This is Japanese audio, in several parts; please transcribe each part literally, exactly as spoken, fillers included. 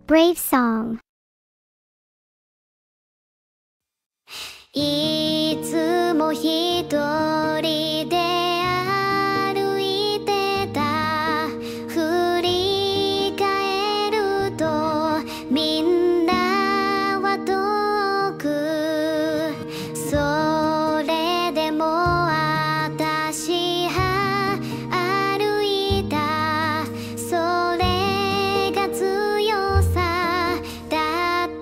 Brave Song。 いつも一人で歩いてた。振り返るとみんなは遠く。それでも私は歩いた。それが強さだった。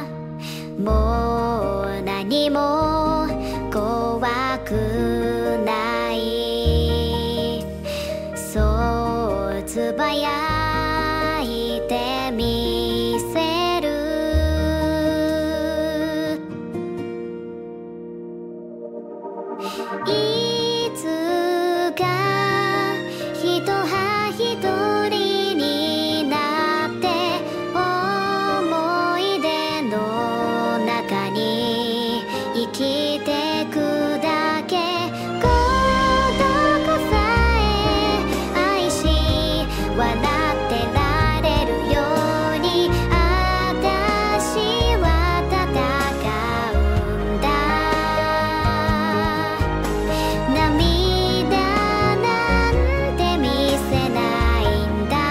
もう何も怖くない。そうつばやいてみせる。いつかひとはひとりになって思い出の中に生きてくだけ。孤独さえ愛し笑ってられるように私は戦うんだ。涙なんて見せないんだ。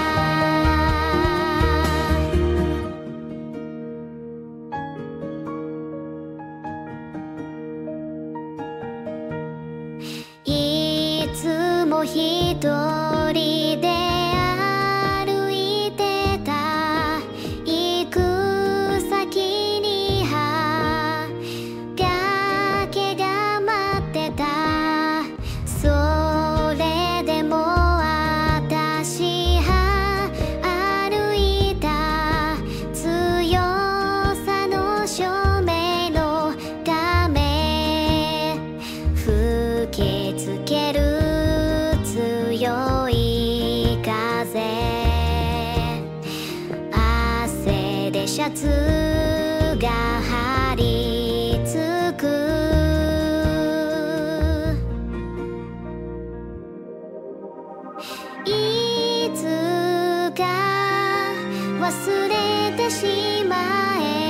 いつも一人で歩いてた。行く先には崖が待ってた。それでも私は歩いた。強さの証明のため吹きつける強い風。汗でシャツが張り付く。いつか忘れてしまえ